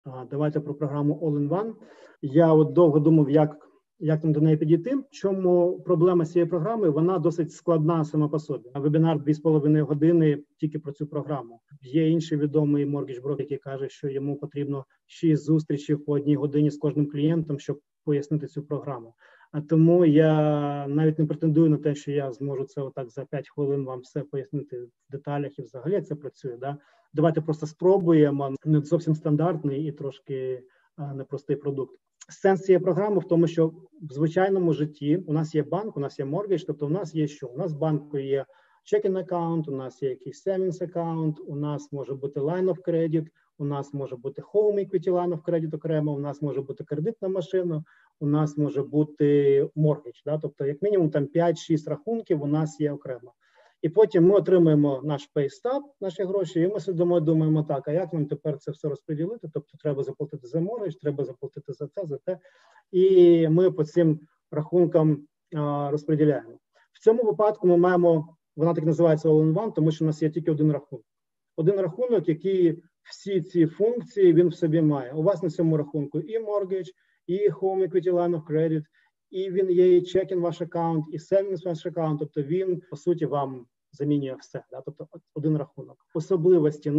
Давайте про програму All-in-One. Я от довго думав, як там до неї підійти. В чому проблема цієї програми? Вона досить складна сама по собі. Вебінар 2,5 години тільки про цю програму. Є інший відомий моргідж-брокер, який каже, що йому потрібно 6 зустрічей по 1 годині з кожним клієнтом, щоб пояснити цю програму. А тому я навіть не претендую на те, що я зможу це отак за 5 хвилин вам все пояснити в деталях і взагалі як це працює. Да? Давайте просто спробуємо. Не зовсім стандартний і трошки непростий продукт. Сенс цієї програми в тому, що в звичайному житті у нас є банк, у нас є моргідж, тобто у нас є що? У нас в банку є checking аккаунт, у нас є якийсь savings аккаунт, у нас може бути line of credit, у нас може бути home equity line of credit окремо, у нас може бути кредит на машину, у нас може бути моргідж, да? Тобто як мінімум там 5-6 рахунків у нас є окремо. І потім ми отримуємо наш пейстаб, наші гроші, і ми сидимо і думаємо, так, а як нам тепер це все розподілити? Тобто треба заплатити за моргідж, треба заплатити за це, за те. І ми по цим рахункам розподіляємо. В цьому випадку ми маємо, вона так називається All-in-One, тому що у нас є тільки один рахунок. Один рахунок, який всі ці функції він в собі має. У вас на цьому рахунку і моргідж, і home equity line of credit, і він є і checking ваш аккаунт, і savings ваш аккаунт, тобто він, по суті, вам замінює все, да? Тобто один рахунок. Особливості,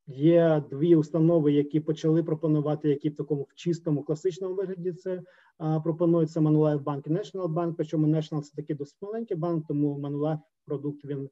є 2 установи, які почали пропонувати, які в такому в чистому класичному вигляді це пропонується Manulife Bank і National Bank, причому National це такий досить маленький банк, тому Manulife продукт він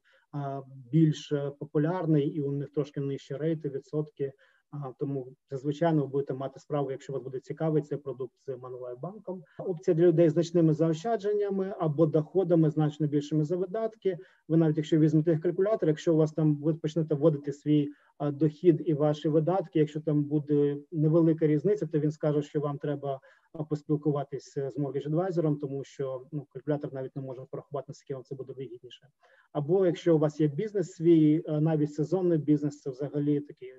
більш популярний і у них трошки нижчі рейти, відсотки. Тому зазвичай ви будете мати справу, якщо вас буде цікавий цей продукт з Manulife банком. Опція для людей з значними заощадженнями або доходами значно більшими за видатки. Ви навіть якщо візьмете їх калькулятор, якщо у вас там ви почнете вводити свій дохід і ваші видатки, якщо там буде невелика різниця, то він скаже, що вам треба поспілкуватися з mortgage-адвайзером, тому що калькулятор навіть не може порахувати, наскільки вам це буде вигідніше. Або якщо у вас є бізнес свій, навіть сезонний бізнес, це взагалі такий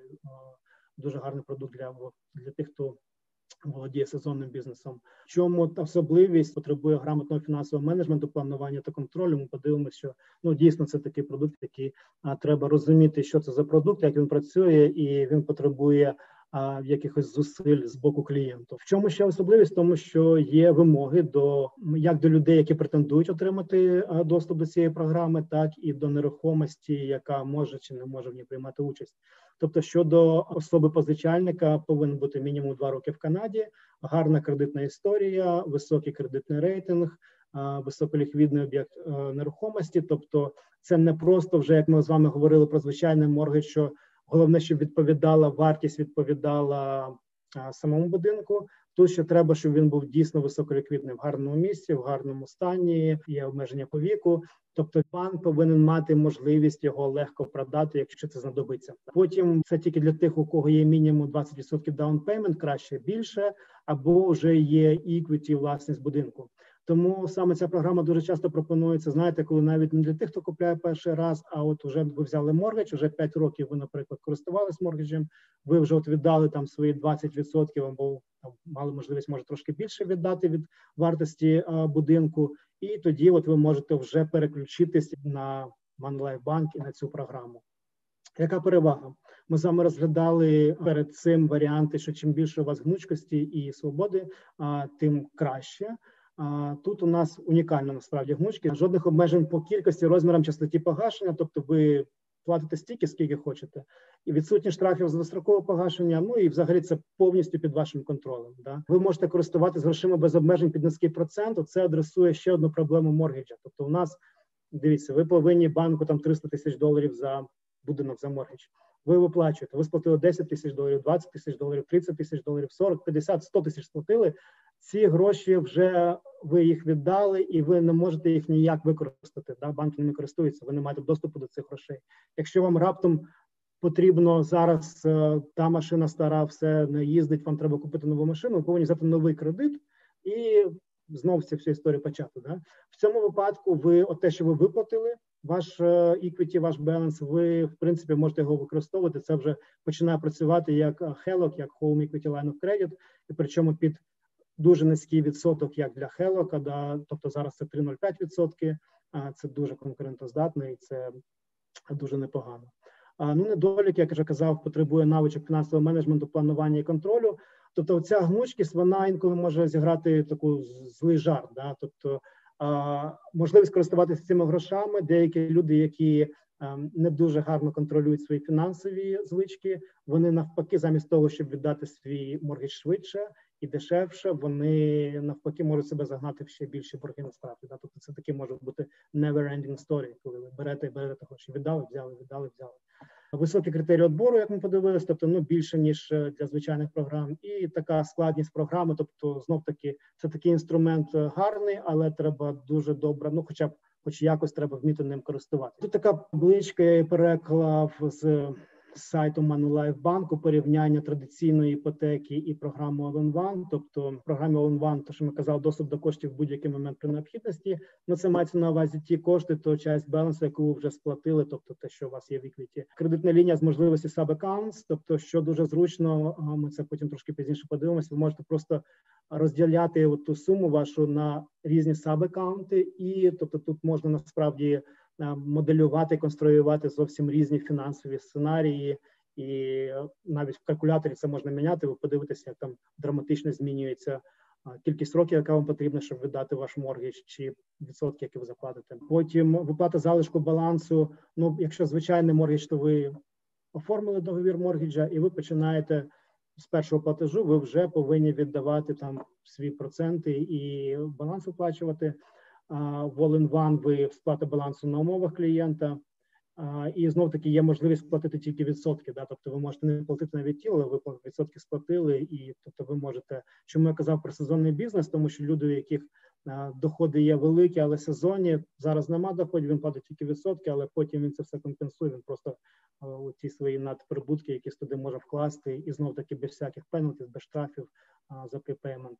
дуже гарний продукт для тих, хто володіє сезонним бізнесом. В чому особливість потребує грамотного фінансового менеджменту, планування та контролю. Ми подивимося, що дійсно це такий продукт, який треба розуміти, що це за продукт, як він працює, і він потребує якихось зусиль з боку клієнту. В чому ще особливість? Тому що є вимоги як до людей, які претендують отримати доступ до цієї програми, так і до нерухомості, яка може чи не може в ній приймати участь. Тобто щодо особи позичальника повинен бути мінімум 2 роки в Канаді, гарна кредитна історія, високий кредитний рейтинг, високоліквідний об'єкт нерухомості. Тобто це не просто вже, як ми з вами говорили про звичайний моргідж, що головне, щоб вартість відповідала самому будинку. Тут ще треба, щоб він був дійсно високоліквідний, в гарному місці, в гарному стані, є обмеження по віку. Тобто банк повинен мати можливість його легко продати, якщо це знадобиться. Потім це тільки для тих, у кого є мінімум 20% down payment, краще більше, або вже є equity, власність будинку. Тому саме ця програма дуже часто пропонується, знаєте, коли навіть не для тих, хто купляє перший раз, а от вже ви взяли моргідж, вже 5 років ви, наприклад, користувались моргіджем, ви вже віддали там свої 20% або мали можливість, може, трошки більше віддати від вартості будинку, і тоді ви можете вже переключитись на Manulife Bank і на цю програму. Яка перевага? Ми з вами розглядали перед цим варіанти, що чим більше у вас гнучкості і свободи, тим краще. Тут у нас унікальна насправді гнучкість. Жодних обмежень по кількості, розмірам, частоті погашення, тобто ви платите стільки, скільки хочете. І відсутні штрафів за дострокове погашення, і взагалі це повністю під вашим контролем. Да? Ви можете користуватися грошима без обмежень під низький процент, це адресує ще одну проблему моргіджа. Тобто у нас, дивіться, ви повинні банку там $300 тисяч за будинок, за моргідж. Ви виплачуєте, ви сплатили $10 тисяч, $20 тисяч, $30 тисяч, 40, 50, 100 тисяч сплатили. Ці гроші вже ви їх віддали і ви не можете їх ніяк використати. Да? Банки ними користуються, ви не маєте доступу до цих грошей. Якщо вам раптом потрібно зараз, та машина стара, все не їздить, вам треба купити нову машину, ви повинні взяти новий кредит і знову цю всю історію почати. Да? В цьому випадку те, що ви виплатили, ваш equity, ваш баланс, ви, в принципі, можете його використовувати. Це вже починає працювати як HELOC, як Home Equity Line of Credit, і причому під дуже низький відсоток, як для HELOC, да, тобто зараз це 3,05%, це дуже конкурентоздатно і це дуже непогано. Ну, недолік, як я вже казав, потребує навичок фінансового менеджменту, планування і контролю. Тобто ця гнучкість, вона інколи може зіграти таку злий жарт. Да? Тобто можливість користуватися цими грошами, деякі люди, які не дуже гарно контролюють свої фінансові звички, вони навпаки, замість того, щоб віддати свій моргідж швидше і дешевше, вони навпаки можуть себе загнати в ще більші борги насправді. Да? Тобто це таки може бути never-ending story, коли ви берете гроші, віддали. Високі критерії відбору, як ми подивилися, тобто більше, ніж для звичайних програм, і така складність програми, тобто знов-таки це такий інструмент гарний, але треба дуже добре, хоч якось треба вміти ним користуватися. Тут така табличка, я її переклав з сайту Manulife банку, порівняння традиційної іпотеки і програми All-in-One. Тобто в програмі All-in-One, то що ми казали, доступ до коштів в будь-який момент при необхідності. Це мається на увазі ті кошти, то часть балансу, яку ви вже сплатили, тобто те, що у вас є в equity. Кредитна лінія з можливості sub-accounts, тобто що дуже зручно, ми це потім трошки пізніше подивимося, ви можете просто розділяти ту суму вашу на різні sub-аккаунти, і тобто тут можна насправді моделювати, конструювати зовсім різні фінансові сценарії, і навіть в калькуляторі це можна міняти, ви подивитеся, як там драматично змінюється кількість років, яка вам потрібна, щоб видати ваш моргідж, чи відсотки, які ви заплатите. Потім виплата залишку балансу, якщо звичайний моргідж, то ви оформили договір моргіджа, і ви починаєте з першого платежу, ви вже повинні віддавати там свої проценти і баланс виплачувати. В All-in-One ви сплата балансу на умовах клієнта, і знов-таки є можливість сплатити тільки відсотки. Да? Тобто ви можете не платити навіть тіло, але ви відсотки сплатили, і тобто ви можете, чому я казав про сезонний бізнес, тому що люди, у яких доходи є великі, але сезонні, зараз нема доходів, він платить тільки відсотки, але потім він це все компенсує, він просто ті свої надприбутки, які туди може вкласти, і знов-таки без всяких пенальтів, без штрафів за припеймент.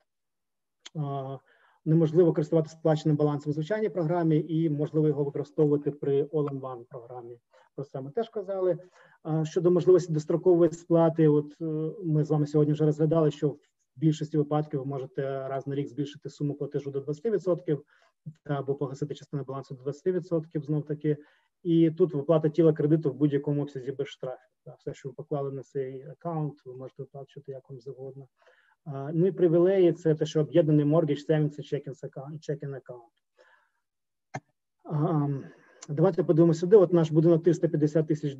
Неможливо користуватися сплаченим балансом в звичайній програмі, і можливо його використовувати при All-in-One програмі. Про це ми теж казали. Щодо можливості дострокової сплати, ми з вами сьогодні вже розглядали, що в більшості випадків ви можете раз на рік збільшити суму платежу до 20% або погасити частину балансу до 20% знов-таки. І тут виплата тіла кредиту в будь-якому обсязі без штрафів. Все, що ви поклали на цей аккаунт, ви можете виплачувати як вам завгодно. І привілеї – це те, що об'єднаний mortgage, savings і checking account. Давайте подивимося сюди. Наш будинок $350 тисяч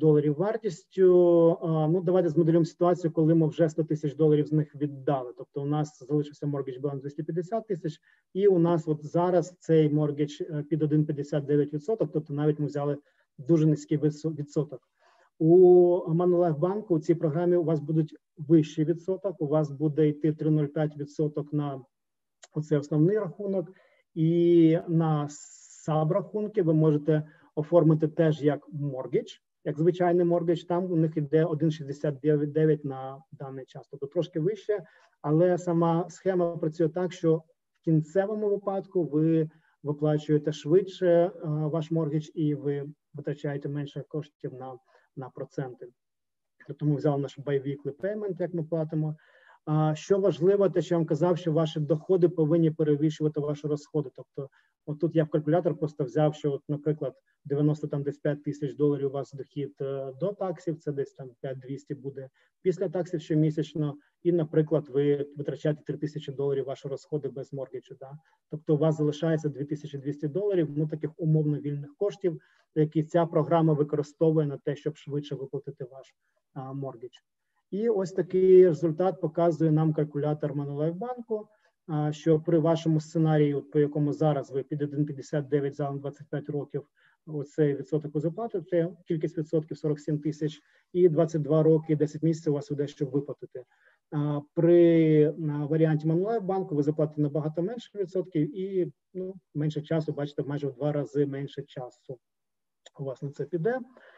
вартістю. Давайте змоделюємо ситуацію, коли ми вже $100 тисяч з них віддали. Тобто у нас залишився mortgage баланс 250 тисяч, і у нас зараз цей mortgage під 1,59%, тобто навіть ми взяли дуже низький відсоток. У Manulife банку у цій програмі у вас будуть вищий відсоток, у вас буде йти 3,05% на оцей основний рахунок, і на сабрахунки ви можете оформити теж як mortgage, як звичайний mortgage, там у них йде 1,69 на даний час, тобто трошки вище, але сама схема працює так, що в кінцевому випадку ви виплачуєте швидше ваш mortgage і ви витрачаєте менше коштів на проценти. Тобто ми взяли наш bi-weekly payment, як ми платимо. Що важливо, те, що я вам казав, що ваші доходи повинні перевищувати ваші розходи. Тобто, тут я в калькулятор просто взяв, що, наприклад, 95 тисяч доларів у вас дохід до таксів, це десь там 5200 буде після таксів щомісячно, і, наприклад, ви витрачаєте $3000 ваші розходи без моргіджу. Да? Тобто у вас залишається $2200, таких умовно вільних коштів, які ця програма використовує на те, щоб швидше виплатити ваш моргідж. І ось такий результат показує нам калькулятор Manulife банку, що при вашому сценарії, по якому зараз ви під 1,59 за 25 років, оцей відсоток ви заплатите, кількість відсотків 47 тисяч, і 22 роки, 10 місяців у вас буде, щоб виплатити. При варіанті Manulife банку ви заплатите набагато менше відсотків і менше часу, бачите, майже в 2 рази менше часу у вас на це піде.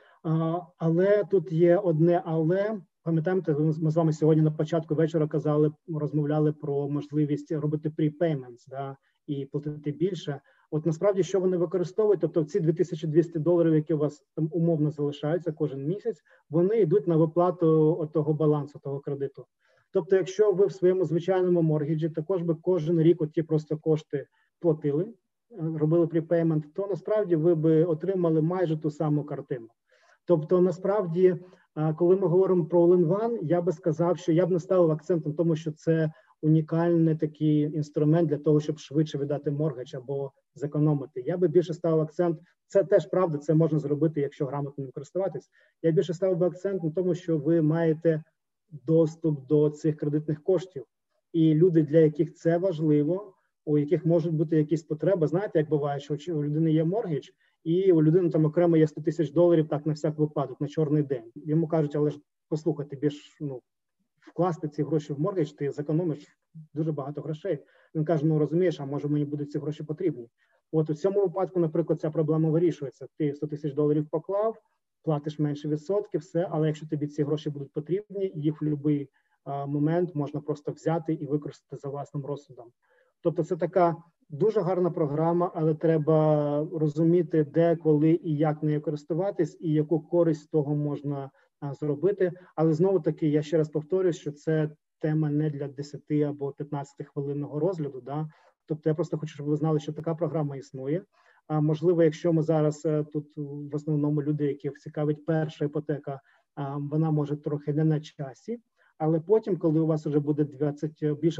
Але тут є одне але. Пам'ятаєте, ми з вами сьогодні на початку вечора розмовляли про можливість робити prepayments, да, і платити більше. Насправді, що вони використовують, тобто ці $2200, які у вас там умовно залишаються кожен місяць, вони йдуть на виплату того балансу, того кредиту. Тобто, якщо ви в своєму звичайному моргіджі також би кожен рік ті просто кошти платили, робили prepayment, то насправді ви би отримали майже ту саму картину. Тобто, насправді, коли ми говоримо про All-in-One, я би сказав, що я б не ставив акцент на тому, що це унікальний такий інструмент для того, щоб швидше видати моргідж або зекономити. Я би більше ставив акцент, це теж правда, це можна зробити, якщо грамотно ним користуватись. Я більше ставив би акцент на тому, що ви маєте доступ до цих кредитних коштів. І люди, для яких це важливо, у яких можуть бути якісь потреби. Знаєте, як буває, що у людини є моргідж, і у людини там окремо є $100 000, так, на всяк випадок, на чорний день. Йому кажуть, але ж, послухайте, більш, вкласти ці гроші в моргідж, ти зекономиш дуже багато грошей. Він каже, розумієш, а може мені будуть ці гроші потрібні. От у цьому випадку, наприклад, ця проблема вирішується. Ти $100 000 поклав, платиш менше відсотків, все, але якщо тобі ці гроші будуть потрібні, їх в будь-який момент можна просто взяти і використати за власним розсудом. Тобто це така дуже гарна програма, але треба розуміти, де, коли і як нею користуватись, і яку користь з того можна зробити. Але знову-таки, я ще раз повторюю, що це тема не для 10 або 15 хвилинного розгляду. Да? Тобто я просто хочу, щоб ви знали, що така програма існує. А можливо, якщо ми зараз тут в основному люди, яких цікавить перша іпотека, вона може трохи не на часі. Але потім, коли у вас вже буде більше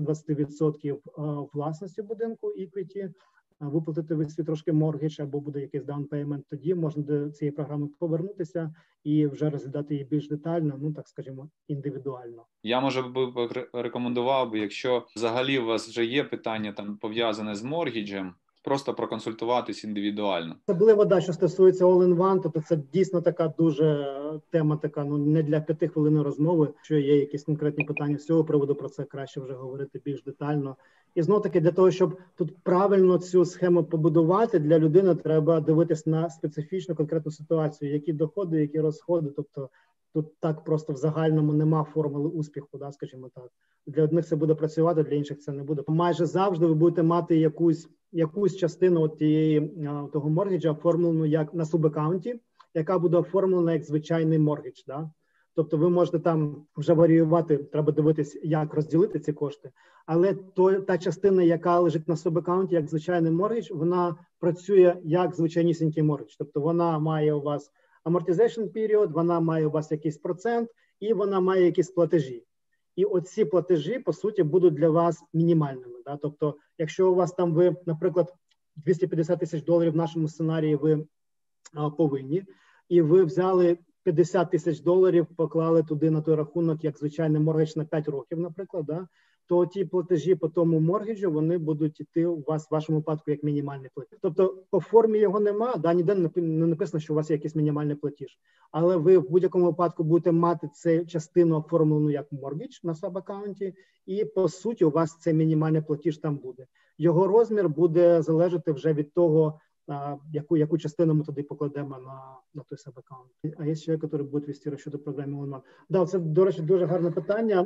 20% власності будинку, equity, виплатити ви свій трошки моргідж або буде якийсь down payment, тоді можна до цієї програми повернутися і вже розглядати її більш детально, так скажімо, індивідуально. Я, може, би рекомендував, якщо взагалі у вас вже є питання там пов'язане з моргіджем, просто проконсультуватись індивідуально. Особливо, що стосується all-in-one, тобто це дійсно така дуже тема, така, не для 5 хвилин розмови. Якщо є якісь конкретні питання з цього приводу, про це краще вже говорити більш детально. І знов-таки для того, щоб тут правильно цю схему побудувати, для людини треба дивитись на специфічну конкретну ситуацію, які доходи, які розходи, тобто тут так просто в загальному нема формули успіху, скажімо так. Для одних це буде працювати, для інших це не буде. Майже завжди ви будете мати якусь частину того моргіджа оформлену як на субаккаунті, яка буде оформлена як звичайний моргідж. Да? Тобто ви можете там вже варіювати, треба дивитись, як розділити ці кошти. Але та частина, яка лежить на субаккаунті як звичайний моргідж, вона працює як звичайнісінький моргідж. Тобто вона має у вас amortization period, вона має у вас якийсь процент і вона має якісь платежі. І оці платежі, по суті, будуть для вас мінімальними. Да? Тобто, якщо у вас там ви, наприклад, $250 000 в нашому сценарії ви повинні, і ви взяли $50 000, поклали туди на той рахунок, як звичайний моргідж на 5 років, наприклад, да? То ті платежі по тому моргіджу, вони будуть йти у вас в вашому випадку як мінімальний платіж. Тобто по формі його нема, ніде не написано, що у вас є якийсь мінімальний платіж. Але ви в будь-якому випадку будете мати цю частину оформлену як моргідж на саб-аккаунті, і по суті у вас цей мінімальний платіж там буде. Його розмір буде залежати вже від того, яку частину ми туди покладемо на той саб-аккаунт. А є ще, які будуть вести розчети програмі онлайн. Да, це, до речі, дуже гарне питання.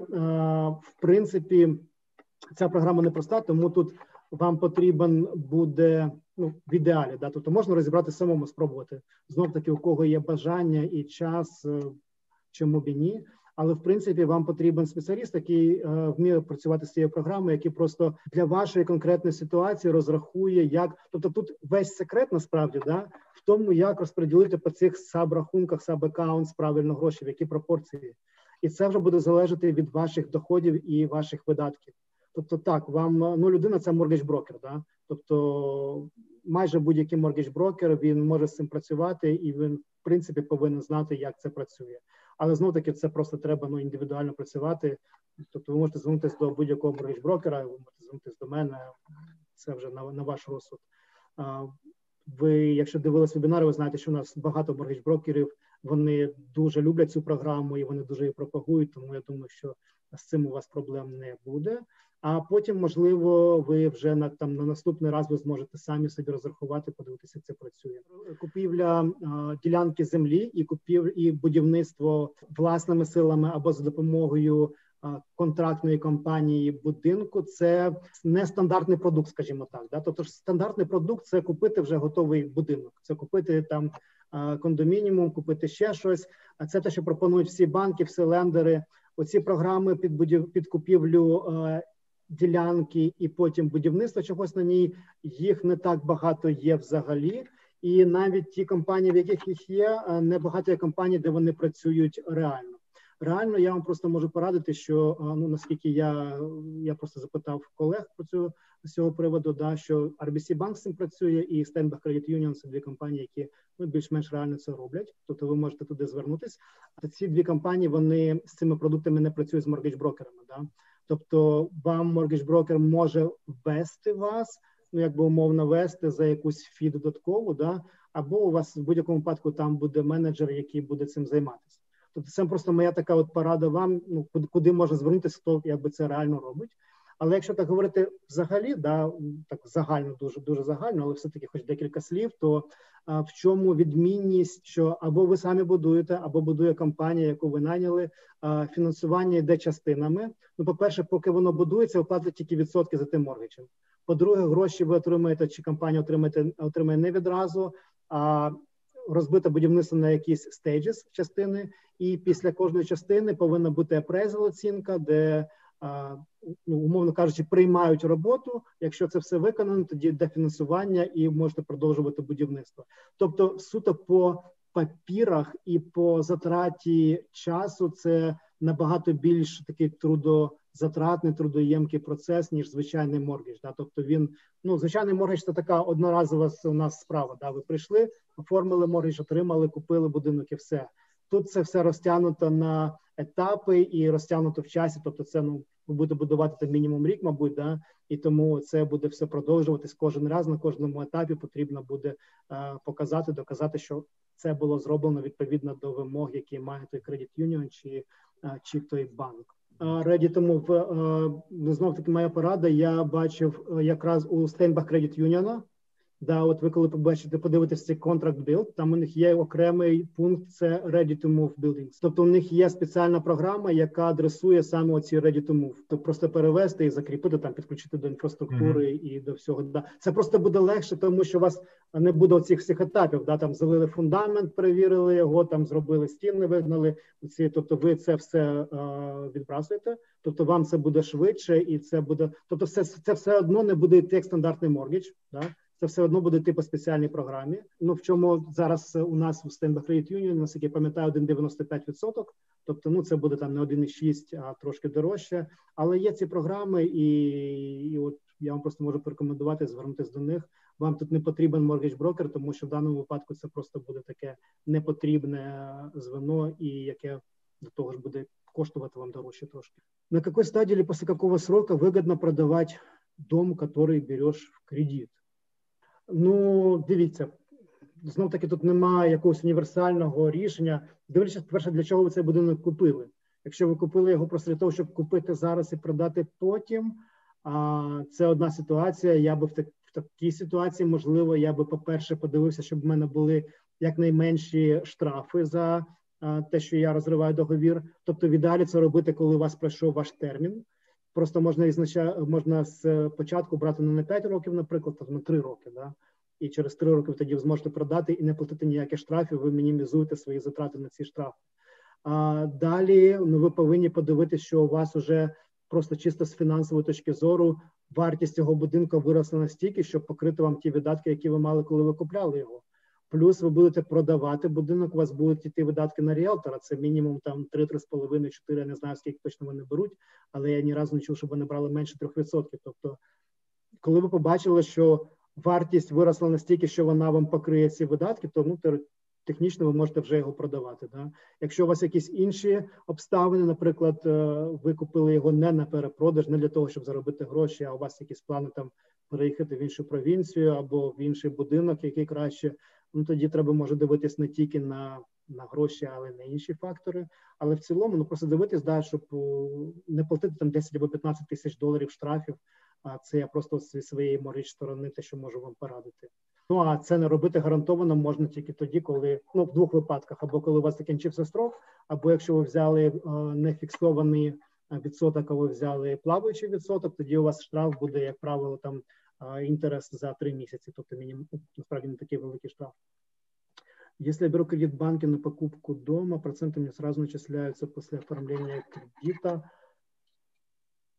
В принципі, ця програма непроста, тому тут вам потрібен буде, в ідеалі, да, тобто можна розібрати самому, спробувати. Знов-таки, у кого є бажання і час, чому б і ні. Але, в принципі, вам потрібен спеціаліст, який вміє працювати з цією програмою, який просто для вашої конкретної ситуації розрахує, як... Тобто тут весь секрет, насправді, в тому, як розподілити по цих саб-рахунках, саб-аккаунтс правильно гроші, в які пропорції. І це вже буде залежати від ваших доходів і ваших видатків. Тобто так, вам, людина – це моргідж-брокер, да? Тобто майже будь-який моргідж-брокер, він може з цим працювати і він, в принципі, повинен знати, як це працює. Але знов-таки це просто треба індивідуально працювати. Тобто ви можете звернутися до будь-якого моргідж-брокера, ви можете звернутися до мене, це вже на ваш розсуд. Ви, якщо дивились вебінари, ви знаєте, що у нас багато моргідж-брокерів, вони дуже люблять цю програму і вони дуже її пропагують, тому я думаю, що з цим у вас проблем не буде. А потім, можливо, ви вже на наступний раз ви зможете самі собі розрахувати, подивитися, як це працює. Купівля ділянки землі і будівництво власними силами або за допомогою контрактної компанії будинку – це не стандартний продукт, скажімо так. Да? Тобто стандартний продукт – це купити вже готовий будинок, це купити там кондомініум, купити ще щось. А це те, що пропонують всі банки, всі лендери. Оці програми під купівлю ділянки і потім будівництво чогось на ній, їх не так багато є взагалі. І навіть ті компанії, в яких їх є, небагато є компаній, де вони працюють реально. Реально, я вам просто можу порадити, що, ну, наскільки я просто запитав колег про з цього приводу, да, що RBC Bank з цим працює і Stanbic Credit Union – це дві компанії, які, ну, більш-менш реально це роблять. Тобто ви можете туди звернутися. А ці дві компанії, вони з цими продуктами не працюють з моргідж-брокерами. Да? Тобто вам моргідж-брокер може ввести вас, ну, якби умовно вести за якусь фі додаткову, да? Або у вас в будь-якому випадку там буде менеджер, який буде цим займатися. Тобто це просто моя така от порада вам, ну, куди можна звернутися, хто якби це реально робить. Але якщо так говорити взагалі, да, так загально, дуже загально, але все-таки хоч декілька слів, то в чому відмінність, що або ви самі будуєте, або будує компанія, яку ви найняли, фінансування йде частинами. Ну, по-перше, поки воно будується, ви платите тільки відсотки за тим моргіджем. По-друге, гроші ви отримаєте, чи компанія отримає не відразу, а розбите будівництво на якісь стейджес частини, і після кожної частини повинна бути appraisal оцінка, де, ну, умовно кажучи, приймають роботу. Якщо це все виконано, тоді йде фінансування і можете продовжувати будівництво. Тобто суто по папірах і по затраті часу це набагато більш такий трудозатратний, трудоємкий процес, ніж звичайний моргідж. Да? Тобто він, ну, звичайний моргідж – це така одноразова у нас справа. Да? Ви прийшли, оформили моргідж, отримали, купили будинок і все. Тут це все розтягнуто на етапи і розтягнуто в часі, тобто це, ну, ви будете будувати там мінімум рік, мабуть, да? І тому це буде все продовжуватись кожен раз, на кожному етапі потрібно буде показати, доказати, що це було зроблено відповідно до вимог, які має той Credit Union чи той банк. Раді тому, знов-таки моя порада, я бачив якраз у Stanbic Credit Union. Да, от ви коли подивитесь цей contract build, там у них є окремий пункт, це ready to move buildings. Тобто у них є спеціальна програма, яка адресує саме оці ready to move. Тобто просто перевести і закріпити, там підключити до інфраструктури і до всього. Да. Це просто буде легше, тому що у вас не буде оцих всіх етапів. Да, там залили фундамент, перевірили його, там зробили стіни, вигнали. Тобто ви це все відбрасуєте. Тобто вам це буде швидше і це буде... Тобто це все одно не буде йти як стандартний моргідж, да. Це все одно буде йти по спеціальній програмі. Ну, в чому зараз у нас у Stanbic Credit Union, наскільки я пам'ятаю, 1,95%. Тобто, ну, це буде там не 1,6, а трошки дорожче. Але є ці програми, і от я вам просто можу порекомендувати звернутися до них. Вам тут не потрібен mortgage-брокер, тому що в даному випадку це просто буде таке непотрібне звено, і яке до того ж буде коштувати вам дорожче трошки. На какой стадии или после какого срока выгодно продавать дом, который берешь в кредит? Ну, дивіться, знов-таки тут немає якогось універсального рішення. Дивлячись, перше, для чого ви цей будинок купили. Якщо ви купили його просто для того, щоб купити зараз і продати потім, це одна ситуація. Я би в такій ситуації, можливо, я би, по-перше, подивився, щоб в мене були якнайменші штрафи за те, що я розриваю договір. Тобто, в ідеалі це робити, коли у вас пройшов ваш термін. Просто можна з початку брати не на 5 років, наприклад, а на 3 роки, да? І через 3 роки тоді ви зможете продати і не платити ніяких штрафів, ви мінімізуєте свої затрати на ці штрафи. Далі, ну, ви повинні подивитися, що у вас уже просто чисто з фінансової точки зору вартість цього будинку виросла настільки, щоб покрити вам ті видатки, які ви мали, коли ви купляли його. Плюс ви будете продавати будинок, у вас будуть йти видатки на ріелтора, це мінімум там 3, 3,5, 4, я не знаю, скільки точно вони беруть, але я ні разу не чув, щоб вони брали менше 3%. Тобто, коли ви побачили, що вартість виросла настільки, що вона вам покриє ці видатки, то, ну, технічно ви можете вже його продавати. Да? Якщо у вас якісь інші обставини, наприклад, ви купили його не на перепродаж, не для того, щоб заробити гроші, а у вас якісь плани там переїхати в іншу провінцію або в інший будинок, який краще, ну, тоді треба, може, дивитись не тільки на гроші, але й на інші фактори. Але в цілому, ну, просто дивитись, да, щоб не платити там 10 або 15 тисяч доларів штрафів, а це я просто зі своєї моріч сторони те, що можу вам порадити. Ну, а це не робити гарантовано можна тільки тоді, коли, ну, в двох випадках, або коли у вас закінчився строк, або якщо ви взяли не фіксований відсоток, а ви взяли плаваючий відсоток, тоді у вас штраф буде, як правило, там інтерес за 3 місяці, тобто мінімум, насправді не такий великий штраф. Если я беру кредит в банке на покупку дома, проценты мне сразу начисляются после оформления кредита.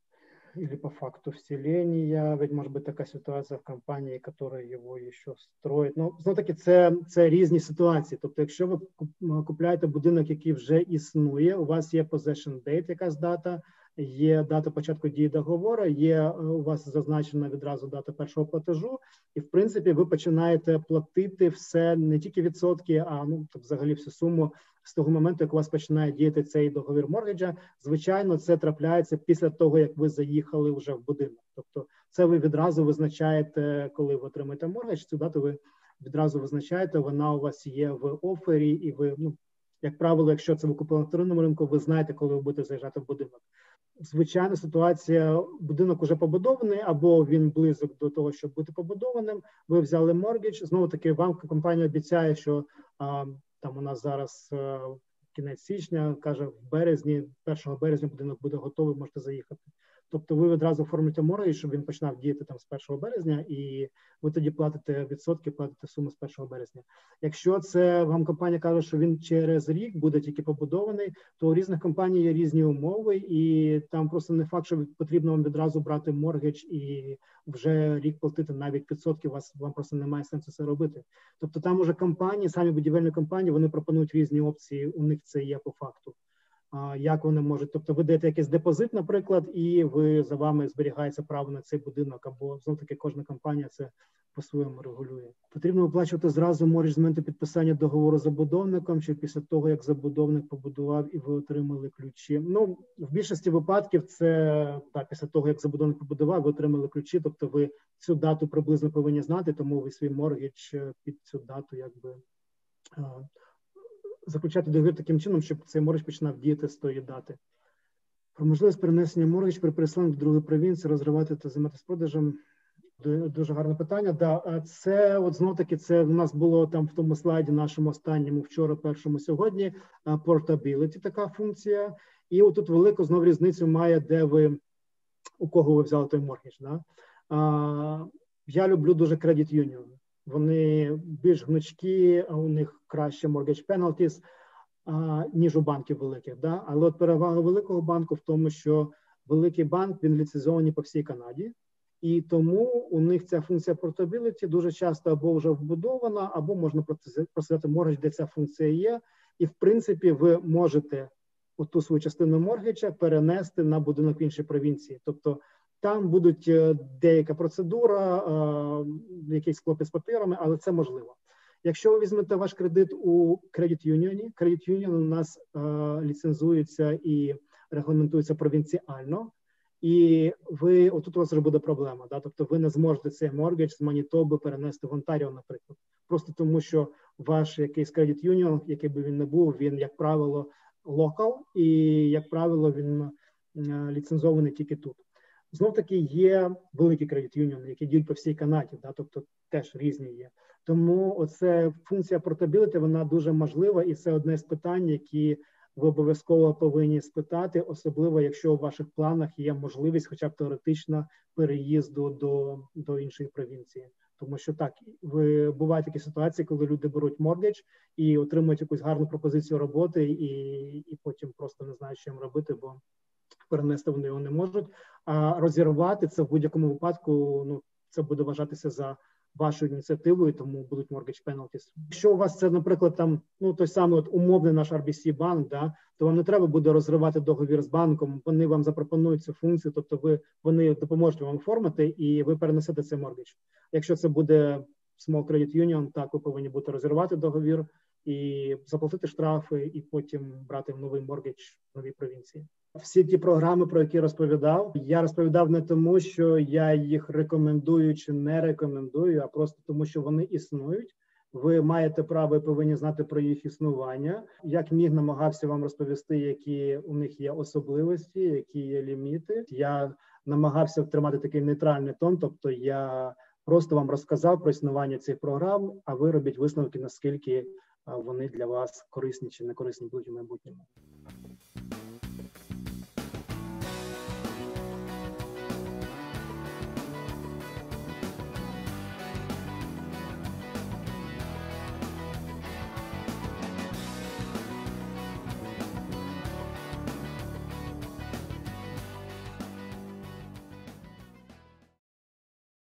или по факту вселения, ведь може бути така ситуація в компанії, яка його ще строїть. Ну, знову-таки, це різні ситуації. Тобто, якщо ви купляєте будинок, який вже існує, у вас є possession date, якась дата, є дата початку дії договору, є у вас зазначена відразу дата першого платежу, і, в принципі, ви починаєте платити все, не тільки відсотки, а взагалі всю суму з того моменту, як у вас починає діяти цей договір моргеджа. Звичайно, це трапляється після того, як ви заїхали вже в будинок. Тобто це ви відразу визначаєте, коли ви отримаєте моргедж, цю дату ви відразу визначаєте, вона у вас є в офері, і ви, як правило, якщо це ви купили на вторинному ринку, ви знаєте, коли ви будете заїжджати в будинок. Звичайна ситуація, будинок уже побудований, або він близько до того, щоб бути побудованим, ви взяли моргедж, знову-таки вам компанія обіцяє, що там у нас зараз кінець січня, каже, в березні, 1 березня будинок буде готовий, можете заїхати. Тобто ви відразу оформите моргедж, щоб він починав діяти там з 1 березня, і ви тоді платите відсотки, платите суму з 1 березня. Якщо це вам компанія каже, що він через рік буде тільки побудований, то у різних компаній є різні умови, і там просто не факт, що потрібно вам відразу брати моргедж і вже рік платити навіть відсотки, вам просто немає сенсу це робити. Тобто там уже компанії, самі будівельні компанії, вони пропонують різні опції, у них це є по факту. Як вони можуть, тобто ви даєте якийсь депозит, наприклад, і за вами зберігається право на цей будинок, або знов-таки кожна компанія це по-своєму регулює. Потрібно виплачувати зразу моргедж з моменту підписання договору з забудовником, чи після того, як забудовник побудував і ви отримали ключі. В більшості випадків це після того, як забудовник побудував, ви отримали ключі, тобто ви цю дату приблизно повинні знати, тому ви свій моргедж під цю дату заключати договір таким чином, щоб цей моргедж починав діяти з тої дати. Про можливість перенесення моргедж при переселенні до другої провінції, розривати та займатися продажем. Дуже гарне питання. Це знов-таки, це у нас було там в тому слайді нашому останньому вчора, першому сьогодні, portability, така функція. І отут велику знову різницю має, у кого ви взяли той моргедж. Да? Я люблю дуже Credit Union. Вони більш гнучкі, а у них краще mortgage penalties, ніж у банків великих. Да? Але от перевага великого банку в тому, що великий банк, він ліцензований по всій Канаді, і тому у них ця функція portability дуже часто або вже вбудована, або можна просити моргедж, де ця функція є. І, в принципі, ви можете оту свою частину моргеджа перенести на будинок в іншій провінції. Тобто там будуть деяка процедура, якийсь клопіт з папірами, але це можливо. Якщо ви візьмете ваш кредит у Credit Union, Credit Union у нас ліцензується і регламентується провінціально, і отут у вас вже буде проблема. Да? Тобто ви не зможете цей моргедж з Манітоби перенести в Онтаріо, наприклад. Просто тому, що ваш якийсь Credit Union, який би він не був, він, як правило, локал, і, як правило, він ліцензований тільки тут. Знов-таки є великі Credit Union, які діють по всій Канаді, да? Тобто теж різні є. Тому оце функція portability, вона дуже можлива, і це одне з питань, які ви обов'язково повинні спитати, особливо якщо у ваших планах є можливість хоча б теоретично переїзду до іншої провінції. Тому що так, бувають такі ситуації, коли люди беруть моргедж і отримують якусь гарну пропозицію роботи і потім просто не знають, що їм робити, бо перенести вони його не можуть. А розірвати це в будь-якому випадку, це буде вважатися за вашою ініціативою, тому будуть mortgage penalties. Якщо у вас це, наприклад, там, той самий умовний наш RBC банк, да, то вам не треба буде розривати договір з банком, вони вам запропонують цю функцію, тобто вони допоможуть вам оформити і ви перенесете цей mortgage. Якщо це буде Small Credit Union, так, ви повинні будете розірвати договір і заплатити штрафи, і потім брати новий моргедж в новій провінції. Всі ті програми, про які я розповідав не тому, що я їх рекомендую чи не рекомендую, а просто тому, що вони існують. Ви маєте право і повинні знати про їх існування. Як міг, намагався вам розповісти, які у них є особливості, які є ліміти. Я намагався тримати такий нейтральний тон, тобто я просто вам розказав про існування цих програм, а ви робіть висновки, наскільки вони для вас корисні чи не корисні будуть у майбутньому.